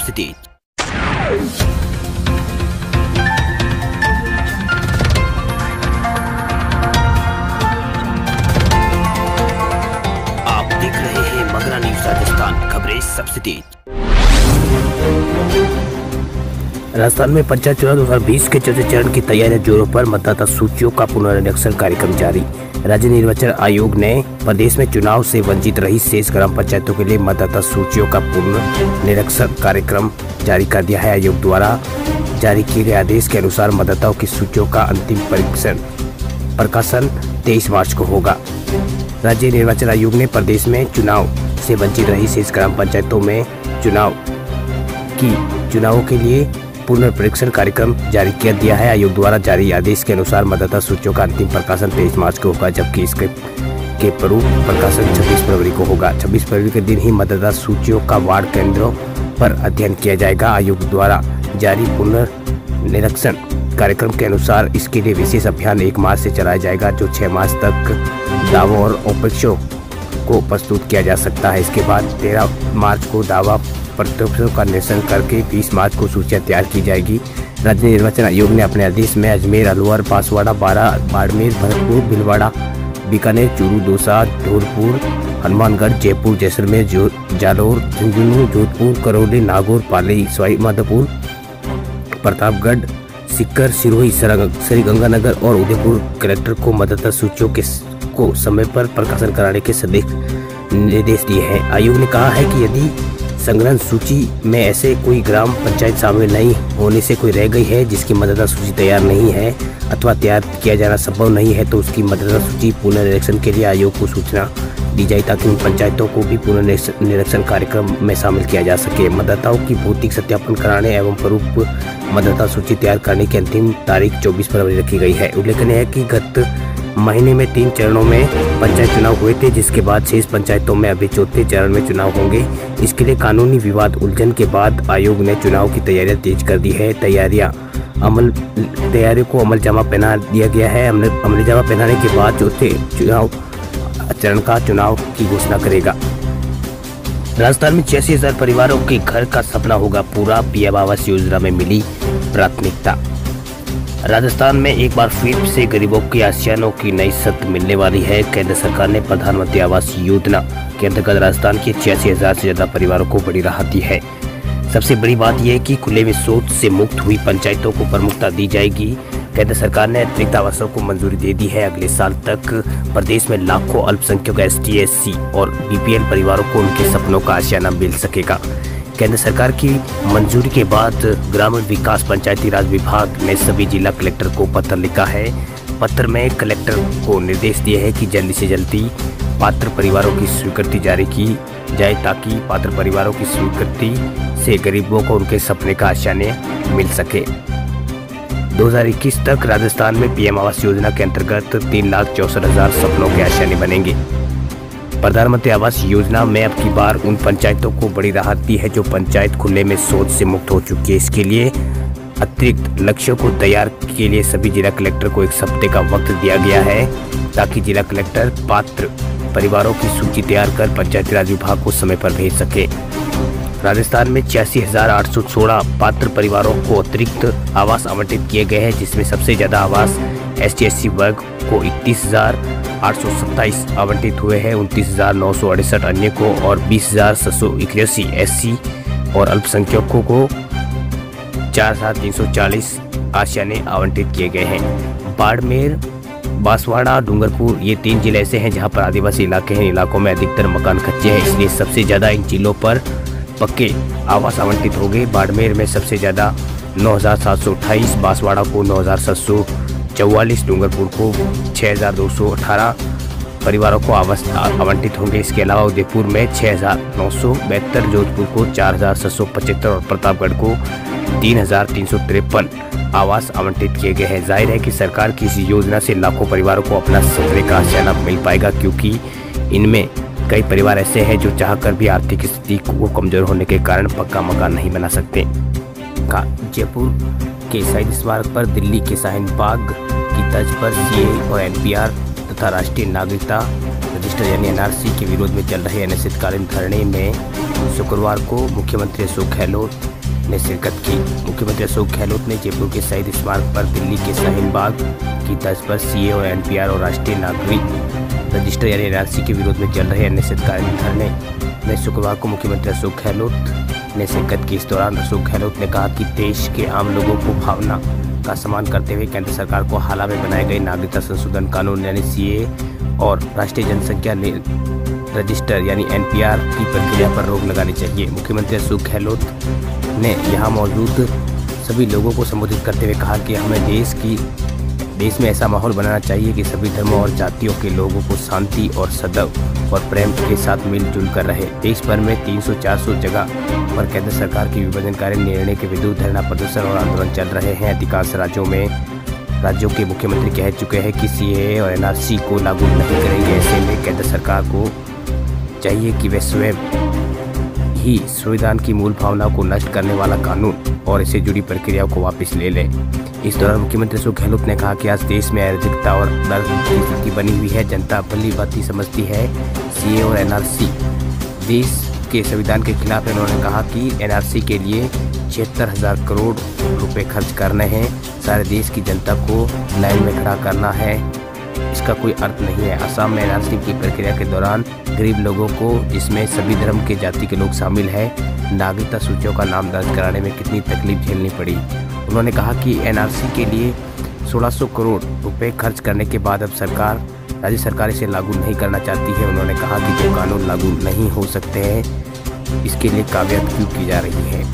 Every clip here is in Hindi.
सबसे तेज। आप देख रहे हैं मगरा न्यूज राजस्थान, खबरें सबसे तेज। राजस्थान में पंचायत चुनाव 2020 के चौथे चरण की तैयारियां जोरों पर। मतदाता सूचियों का पुनर्निरीक्षण कार्यक्रम जारी। राज्य निर्वाचन आयोग ने प्रदेश में चुनाव से वंचित रही शेष ग्राम पंचायतों के लिए मतदाता सूचियों का पुनर्निरीक्षण कार्यक्रम जारी कर दिया है। आयोग द्वारा जारी किए गए आदेश के अनुसार मतदाताओं की सूचियों का अंतिम प्रकाशन 23 मार्च को होगा। राज्य निर्वाचन आयोग ने प्रदेश में चुनाव से वंचित रही शेष ग्राम पंचायतों में चुनावों के लिए पुनर्परीक्षण कार्यक्रम जारी कर दिया है। आयोग द्वारा जारी आदेश के अनुसार मतदाता सूचियों का अंतिम प्रकाशन 23 मार्च को होगा, जबकि इसके पूर्व प्रकाशन 26 फरवरी को होगा। 26 फरवरी के दिन ही मतदाता सूचियों का वार्ड केंद्रों पर अध्ययन किया जाएगा। आयोग द्वारा जारी पुनर्निरीक्षण कार्यक्रम के अनुसार इसके लिए विशेष अभियान 1 मार्च से चलाया जाएगा, जो 6 मार्च तक दावों और अपेक्षों को प्रस्तुत किया जा सकता है। इसके बाद 13 मार्च को दावा प्रत्याशियों का निरीक्षण करके 20 मार्च को सूचियां तैयार की जाएगी। राज्य निर्वाचन आयोग ने अपने आदेश में अजमेर, अलवर, बांसवाड़ा, बाड़मेर, भरतपुर, भीलवाड़ा, बीकानेर, चूरू, दौसा, धौलपुर, हनुमानगढ़, जयपुर, जैसलमेर, जालौर, झुंझुनू, जोधपुर, करौली, नागौर, पाली, सवाई माधोपुर, प्रतापगढ़, सीकर, सिरोही, श्रीगंगानगर और उदयपुर कलेक्टर को मतदाता सूचियों को समय पर प्रकाशन कराने के निर्देश दिए हैं। आयोग ने कहा है कि यदि संग्रहण सूची में ऐसे कोई ग्राम पंचायत शामिल नहीं होने से कोई रह गई है जिसकी मतदाता सूची तैयार नहीं है अथवा तैयार किया जाना संभव नहीं है, तो उसकी मतदाता सूची पुनर्निरीक्षण के लिए आयोग को सूचना दी जाए, ताकि उन पंचायतों को भी पुनर्निरीक्षण कार्यक्रम में शामिल किया जा सके। मतदाताओं की भौतिक सत्यापन कराने एवं पूर्व मतदाता सूची तैयार करने की अंतिम तारीख 24 फरवरी रखी गई है। उल्लेखनीय है कि गत महीने में 3 चरणों में पंचायत चुनाव हुए थे, जिसके बाद शेष पंचायतों में अभी चौथे चरण में चुनाव होंगे। इसके लिए कानूनी विवाद उलझन के बाद आयोग ने चुनाव की तैयारियां तेज कर दी है। तैयारियों को अमलजामा पहना दिया गया है। अमलजामा पहनाने के बाद चौथे चरण का चुनाव की घोषणा करेगा। राजस्थान में 86,000 परिवारों के घर का सपना होगा पूरा, पीएम आवास योजना में मिली प्राथमिकता। राजस्थान में एक बार फिर से गरीबों की आशाओं की नई सत मिलने वाली है। केंद्र सरकार ने प्रधानमंत्री आवास योजना के अंतर्गत राजस्थान के 86,000 से ज्यादा परिवारों को बड़ी राहत दी है। सबसे बड़ी बात यह है कि खुले में शौच से मुक्त हुई पंचायतों को प्रमुखता दी जाएगी। केंद्र सरकार ने अतिरिक्त आवासों को मंजूरी दे दी है। अगले साल तक प्रदेश में लाखों अल्पसंख्यक ST, SC और BPL परिवारों को उनके सपनों का आशियाना मिल सकेगा। केंद्र सरकार की मंजूरी के बाद ग्रामीण विकास पंचायती राज विभाग ने सभी जिला कलेक्टर को पत्र लिखा है। पत्र में कलेक्टर को निर्देश दिए हैं कि जल्दी से जल्दी पात्र परिवारों की स्वीकृति जारी की जाए, ताकि पात्र परिवारों की स्वीकृति से गरीबों को उनके सपने का आशियाना मिल सके। 2021 तक राजस्थान में पीएम आवास योजना के अंतर्गत 3,64,000 सपनों के आशियाने बनेंगे। प्रधानमंत्री आवास योजना में अब की बार उन पंचायतों को बड़ी राहत दी है जो पंचायत खुले में शौच से मुक्त हो चुकी है। इसके लिए अतिरिक्त लक्ष्यों को तैयार के लिए सभी जिला कलेक्टर को 1 हफ्ते का वक्त दिया गया है, ताकि जिला कलेक्टर पात्र परिवारों की सूची तैयार कर पंचायती राज विभाग को समय पर भेज सके। राजस्थान में 86,816 पात्र परिवारों को अतिरिक्त आवास आवंटित किए गए हैं, जिसमें सबसे ज्यादा आवास ST, SC वर्ग को 31,827 आवंटित हुए हैं। 29,968 अन्य को और 20,781 SC और अल्पसंख्यकों को 4,340 आशियाने आवंटित किए गए हैं। बाड़मेर, बांसवाड़ा, डूंगरपुर ये 3 जिले ऐसे हैं जहां पर आदिवासी इलाके हैं। इलाकों में अधिकतर मकान कच्चे हैं, इसलिए सबसे ज्यादा इन जिलों पर पक्के आवास आवंटित हो गए। बाड़मेर में सबसे ज्यादा 9,728, बांसवाड़ा को 9,744, डूंगरपुर को 6,218 परिवारों को आवास आवंटित होंगे। इसके अलावा उदयपुर में 6,972, जोधपुर को 4,775 और प्रतापगढ़ को 3,353 आवास आवंटित किए गए हैं। जाहिर है कि सरकार की इस योजना से लाखों परिवारों को अपना सपने का आशियाना मिल पाएगा, क्योंकि इनमें कई परिवार ऐसे हैं जो चाहकर भी आर्थिक स्थिति को कमजोर होने के कारण पक्का मकान नहीं बना सकते। जयपुर के शहीद स्मारक पर दिल्ली के शाहीन बाग की तर्ज पर CAA और NPR तथा राष्ट्रीय नागरिकता रजिस्टर यानी NRC के विरोध में चल रहे अनिश्चितकालीन धरने में शुक्रवार को मुख्यमंत्री अशोक गहलोत, ने शिरकत की। मुख्यमंत्री अशोक गहलोत ने जयपुर के शहीद स्मारक पर दिल्ली के शाहीन बाग की तर्ज पर सीए और एनपीआर और राष्ट्रीय नागरिक रजिस्टर यानी एनआरसी के विरोध में चल रहे अनिश्चितकालीन धरने में शुक्रवार को मुख्यमंत्री अशोक गहलोत ने शिरकत की। इस दौरान अशोक गहलोत ने कहा कि देश के आम लोगों को भावना का सम्मान करते हुए केंद्र सरकार को हाल में बनाए गए नागरिकता संशोधन कानून यानी सीए और राष्ट्रीय जनसंख्या रजिस्टर यानी एनपीआर की प्रक्रिया पर रोक लगानी चाहिए। मुख्यमंत्री अशोक गहलोत ने यहां मौजूद सभी लोगों को संबोधित करते हुए कहा कि हमें देश में ऐसा माहौल बनाना चाहिए कि सभी धर्मों और जातियों के लोगों को शांति और सद्भाव और प्रेम के साथ मिलजुल कर रहे। देश भर में 300-400 जगह पर केंद्र सरकार के विभाजनकारी निर्णय के विरुद्ध धरना प्रदर्शन और आंदोलन चल रहे हैं। अधिकांश राज्यों के मुख्यमंत्री कह चुके हैं कि सीए और एनआरसी को लागू नहीं करेंगे। ऐसे में केंद्र सरकार को चाहिए कि वे स्वयं ही संविधान की मूल भावना को नष्ट करने वाला कानून और इससे जुड़ी प्रक्रियाओं को वापस ले ले। इस दौरान मुख्यमंत्री अशोक गहलोत ने कहा कि आज देश में अराजकता और डर की स्थिति बनी हुई है। जनता भली भांति समझती है सीए और एनआरसी देश के संविधान के खिलाफ है। उन्होंने कहा कि एनआरसी के लिए 76,000 करोड़ रुपए खर्च करने हैं। सारे देश की जनता को लाइन में खड़ा करना है, इसका कोई अर्थ नहीं है। असम में एनआरसी की प्रक्रिया के दौरान गरीब लोगों को, जिसमें सभी धर्म के जाति के लोग शामिल हैं, नागरिकता सूचियों का नाम दर्ज कराने में कितनी तकलीफ झेलनी पड़ी। उन्होंने कहा कि एनआरसी के लिए 1600 करोड़ रुपए खर्च करने के बाद अब राज्य सरकार इसे लागू नहीं करना चाहती है। उन्होंने कहा कि जो कानून लागू नहीं हो सकते हैं इसके लिए काव्यात क्यों की जा रही है।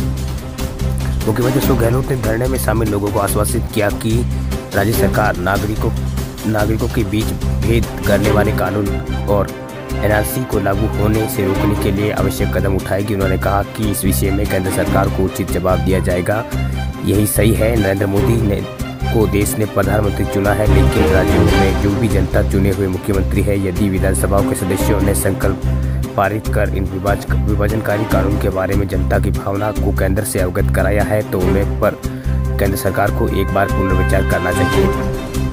मुख्यमंत्री अशोक गहलोत ने धरने में शामिल लोगों को आश्वासित किया कि राज्य सरकार नागरिकों के बीच भेद करने वाले कानून और एनआरसी को लागू होने से रोकने के लिए आवश्यक कदम उठाएगी। उन्होंने कहा कि इस विषय में केंद्र सरकार को उचित जवाब दिया जाएगा। यही सही है। नरेंद्र मोदी को देश ने प्रधानमंत्री चुना है, लेकिन राज्यों में जो भी जनता चुने हुए मुख्यमंत्री है, यदि विधानसभा के सदस्यों ने संकल्प पारित कर इन विभाजनकारी कानून के बारे में जनता की भावना को केंद्र से अवगत कराया है तो उन्हें पर केंद्र सरकार को एक बार पुनर्विचार करना चाहिए।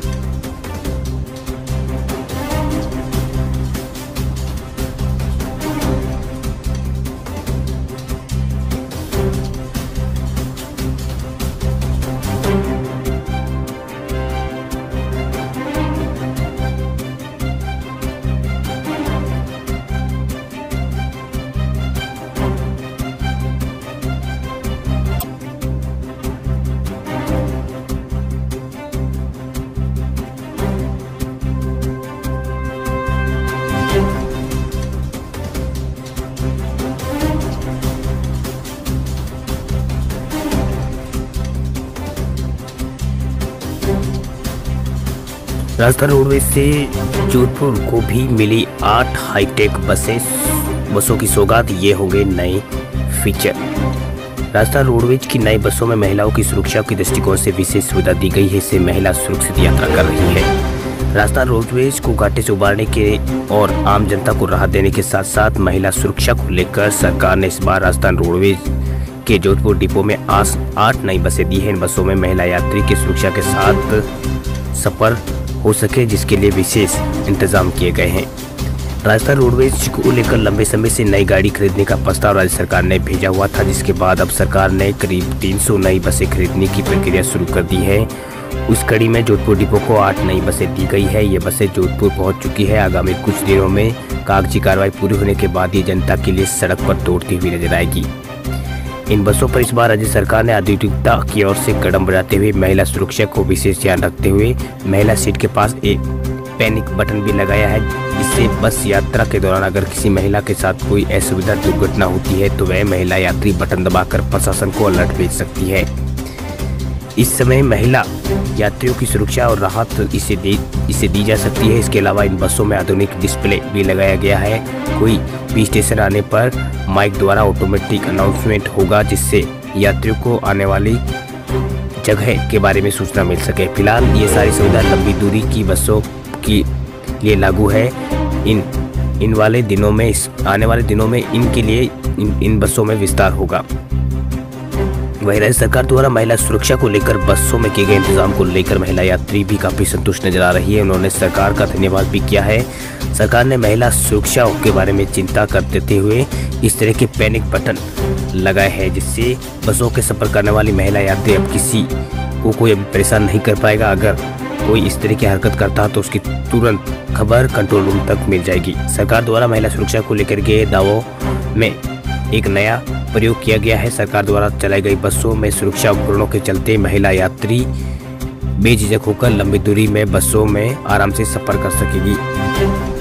राजस्थान रोडवेज से जोधपुर को भी मिली 8 हाईटेक बसों की सौगात। ये होंगे नए फीचर। राजस्थान रोडवेज की नई बसों में महिलाओं की सुरक्षा के दृष्टिकोण से विशेष सुविधा दी गई है। इससे महिला सुरक्षित यात्रा कर रही है। राजस्थान रोडवेज को घाटे से उबारने के और आम जनता को राहत देने के साथ साथ महिला सुरक्षा को लेकर सरकार ने इस बार राजस्थान रोडवेज के जोधपुर डिपो में 8 नई बसें दी हैं। इन बसों में महिला यात्री की सुरक्षा के साथ सफर हो सके, जिसके लिए विशेष इंतजाम किए गए हैं। राजस्थान रोडवेज को लेकर लंबे समय से नई गाड़ी खरीदने का प्रस्ताव राज्य सरकार ने भेजा हुआ था, जिसके बाद अब सरकार ने करीब 300 नई बसें खरीदने की प्रक्रिया शुरू कर दी है। उस कड़ी में जोधपुर डिपो को 8 नई बसें दी गई है। ये बसें जोधपुर पहुंच चुकी है। आगामी कुछ दिनों में कागजी कार्रवाई पूरी होने के बाद ये जनता के लिए सड़क पर दौड़ती हुई नजर आएगी। इन बसों पर इस बार राज्य सरकार ने आधुनिकता की ओर से कदम बढ़ाते हुए महिला सुरक्षा को विशेष ध्यान रखते हुए महिला सीट के पास एक पैनिक बटन भी लगाया है, जिससे बस यात्रा के दौरान अगर किसी महिला के साथ कोई असुविधा दुर्घटना होती है तो वह महिला यात्री बटन दबाकर प्रशासन को अलर्ट भेज सकती है। इस समय महिला यात्रियों की सुरक्षा और राहत इसे दी जा सकती है। इसके अलावा इन बसों में आधुनिक डिस्प्ले भी लगाया गया है। कोई भी स्टेशन आने पर माइक द्वारा ऑटोमेटिक अनाउंसमेंट होगा, जिससे यात्रियों को आने वाली जगह के बारे में सूचना मिल सके। फिलहाल ये सारी सुविधा लंबी दूरी की बसों के लिए लागू है। आने वाले दिनों में इनके लिए इन बसों में विस्तार होगा। वहीं राज्य सरकार द्वारा महिला सुरक्षा को लेकर बसों में किए गए इंतजाम को लेकर महिला यात्री भी काफी संतुष्ट नजर आ रही है। उन्होंने सरकार का धन्यवाद भी किया है। सरकार ने महिला सुरक्षा के बारे में चिंता करते हुए इस तरह के पैनिक बटन लगाए हैं, जिससे बसों के सफर करने वाली महिला यात्री अब किसी को कोई परेशान नहीं कर पाएगा। अगर कोई इस तरह की हरकत करता है तो उसकी तुरंत खबर कंट्रोल रूम तक मिल जाएगी। सरकार द्वारा महिला सुरक्षा को लेकर के दावों में एक नया प्रयोग किया गया है। सरकार द्वारा चलाई गई बसों में सुरक्षा उपकरणों के चलते महिला यात्री बेझिझक होकर लंबी दूरी में बसों में आराम से सफर कर सकेगी।